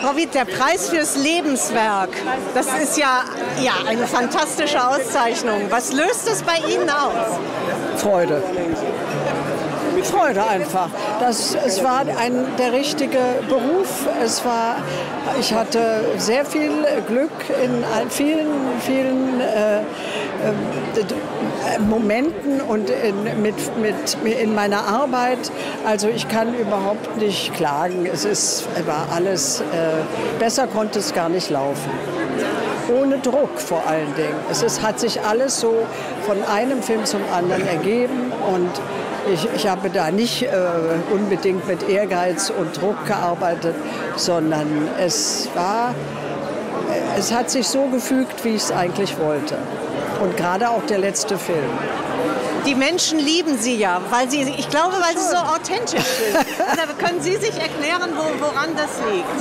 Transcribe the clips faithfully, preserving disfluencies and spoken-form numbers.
Frau Wied, der Preis fürs Lebenswerk, das ist ja, ja eine fantastische Auszeichnung. Was löst es bei Ihnen aus? Freude. Freude einfach. Das, es war ein, der richtige Beruf. Es war, ich hatte sehr viel Glück in vielen, vielen äh, äh, Momenten und in, mit, mit, in meiner Arbeit. Also ich kann überhaupt nicht klagen. Es ist, war alles, äh, besser konnte es gar nicht laufen. Ohne Druck vor allen Dingen. Es ist, hat sich alles so von einem Film zum anderen ergeben und Ich, ich habe da nicht äh, unbedingt mit Ehrgeiz und Druck gearbeitet, sondern es war, es hat sich so gefügt, wie ich es eigentlich wollte. Und gerade auch der letzte Film. Die Menschen lieben Sie ja, weil Sie, ich glaube, weil Sie so authentisch sind. Oder können Sie sich erklären, wo, woran das liegt?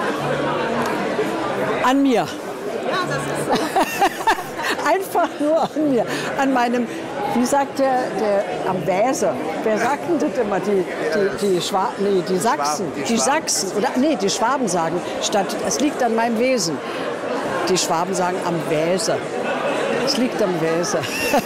An mir. Ja, das ist so. Einfach nur an mir. An meinem, wie sagt der, der am Wäse? Wer sagt denn das immer? Die, die, die, Schwa nee, die Sachsen. Die, die Sachsen. Oder, nee, die Schwaben sagen, statt, es liegt an meinem Wesen. Die Schwaben sagen am Wäse. Es liegt am Wäse.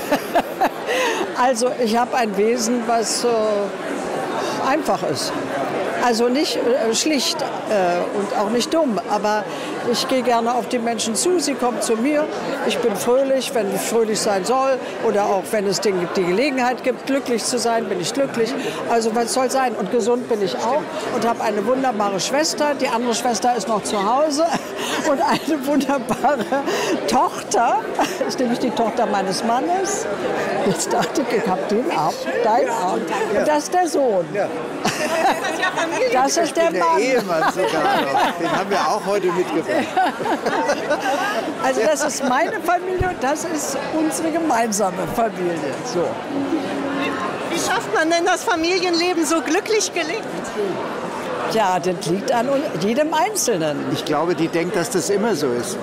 Also ich habe ein Wesen, was äh, einfach ist. Also nicht äh, schlicht äh, und auch nicht dumm, aber ich gehe gerne auf die Menschen zu, sie kommen zu mir. Ich bin fröhlich, wenn ich fröhlich sein soll oder auch wenn es die Gelegenheit gibt, glücklich zu sein, bin ich glücklich. Also was soll sein? Und gesund bin ich auch und habe eine wunderbare Schwester. Die andere Schwester ist noch zu Hause und eine wunderbare Tochter. Das ist nämlich die Tochter meines Mannes. Jetzt dachte ich, ich habe den Arm, dein Arm. Und das ist der Sohn. Das ist der Der Mann. Ehemann sogar noch. Den haben wir auch heute mitgebracht. Also das ist meine Familie und das ist unsere gemeinsame Familie. So. Wie schafft man denn das Familienleben so glücklich gelebt? Ja, das liegt an jedem Einzelnen. Ich glaube, die denkt, dass das immer so ist.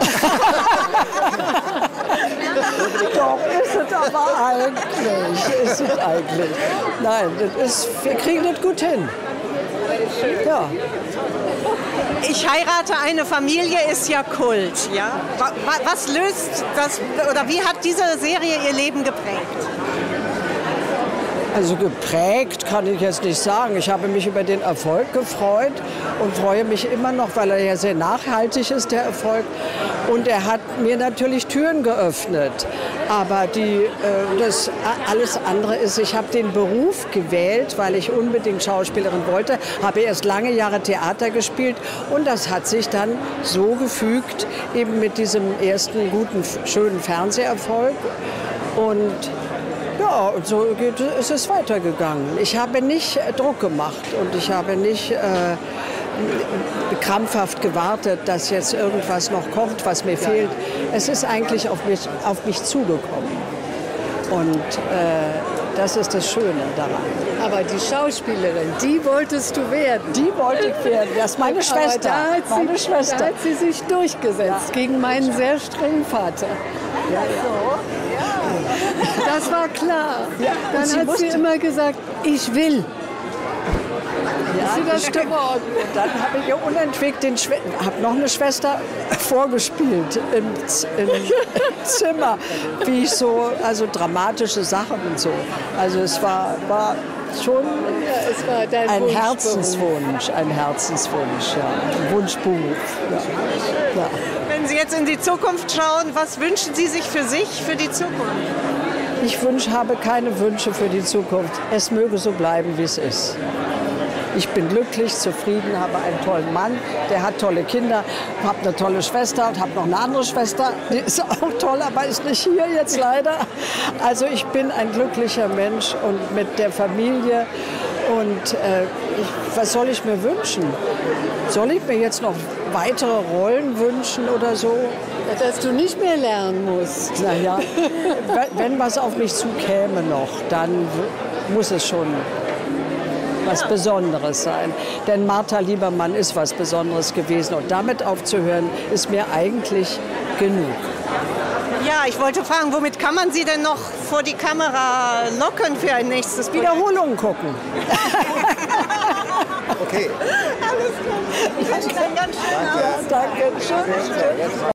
Doch, ist es aber eigentlich. Ist es eigentlich. Nein, das ist, wir kriegen das gut hin. Ja. Ich heirate eine Familie ist ja Kult. Ja? Was löst das, oder wie hat diese Serie Ihr Leben geprägt? Also geprägt kann ich jetzt nicht sagen. Ich habe mich über den Erfolg gefreut und freue mich immer noch, weil er ja sehr nachhaltig ist, der Erfolg. Und er hat mir natürlich Türen geöffnet. Aber die, äh, das alles andere ist, ich habe den Beruf gewählt, weil ich unbedingt Schauspielerin wollte, habe erst lange Jahre Theater gespielt und das hat sich dann so gefügt, eben mit diesem ersten guten, schönen Fernseherfolg. Und ja, und so geht, ist es weitergegangen. Ich habe nicht Druck gemacht und ich habe nicht äh, krampfhaft gewartet, dass jetzt irgendwas noch kommt, was mir fehlt. Es ist eigentlich auf mich, auf mich zugekommen. Und äh, das ist das Schöne daran. Aber die Schauspielerin, die wolltest du werden. Die wollte ich werden. Das ist meine Schwester. Da hat, meine sie, Schwester. da hat sie sich durchgesetzt ja. gegen meinen sehr strengen Vater. Ja, ja. Das war klar. Ja, dann sie hat sie immer gesagt, ich will. Ja, das stimmt. Und dann habe ich ja unentwegt den Schwe hab noch eine Schwester vorgespielt im, im Zimmer, wie ich so, also dramatische Sachen und so. Also es war, war schon ja, es war dein ein Wunschberuf. Herzenswunsch, ein Herzenswunsch, ja, ein Wunschberuf. Ja. Ja. Wenn Sie jetzt in die Zukunft schauen, was wünschen Sie sich für sich, für die Zukunft? Ich wünsch, habe keine Wünsche für die Zukunft. Es möge so bleiben, wie es ist. Ich bin glücklich, zufrieden, habe einen tollen Mann, der hat tolle Kinder, habe eine tolle Schwester und habe noch eine andere Schwester, die ist auch toll, aber ist nicht hier jetzt leider. Also ich bin ein glücklicher Mensch und mit der Familie. Und äh, ich, was soll ich mir wünschen? Soll ich mir jetzt noch weitere Rollen wünschen oder so? Dass du nicht mehr lernen musst. Naja, wenn was auf mich zukäme noch, dann muss es schon was Besonderes sein. Denn Martha Liebermann ist was Besonderes gewesen. Und damit aufzuhören, ist mir eigentlich genug. Ja, ich wollte fragen, womit kann man Sie denn noch vor die Kamera locken für ein nächstes Projekt? Wiederholungen gucken. Okay. Alles klar. Ich wünsche Ihnen einen ganz schönen Abend. Danke. Tschüss. Tschüss.